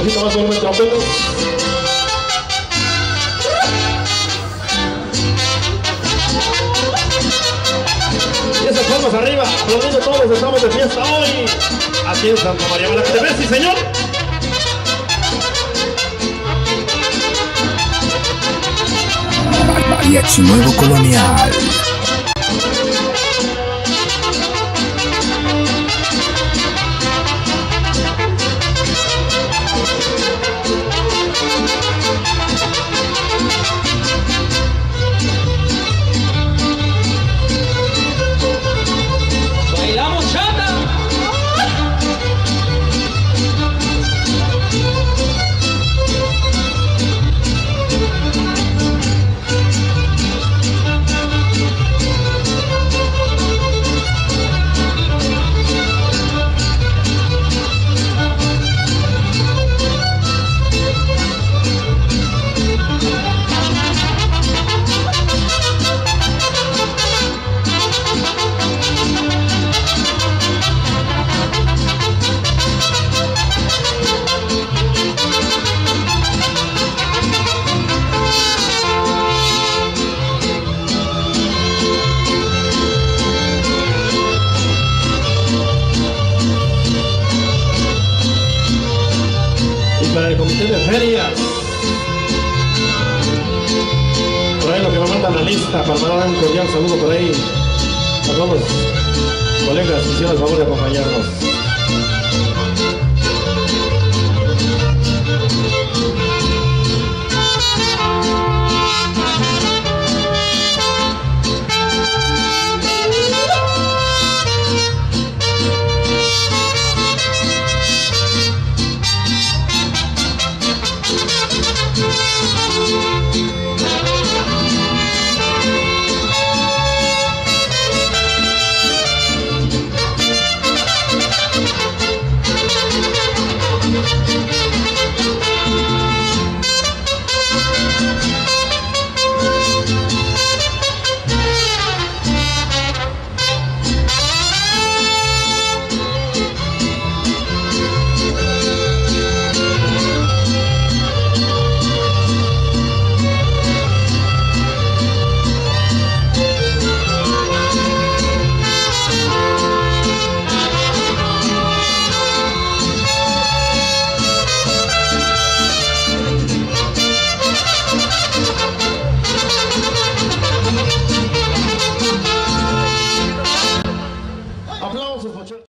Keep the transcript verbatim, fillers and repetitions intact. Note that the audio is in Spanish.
poquito más volumen, trompetas. Y esas palmas arriba, aplaudiendo todos, estamos de fiesta hoy aquí en Santa María Malacatepec, sí señor. Mariachi Nuevo Colonial. Bailamos chata. Para el comité de ferias, por ahí lo que me mandan la lista, para mandar un cordial saludo por ahí a todos los colegas que hicieron el favor de acompañarnos.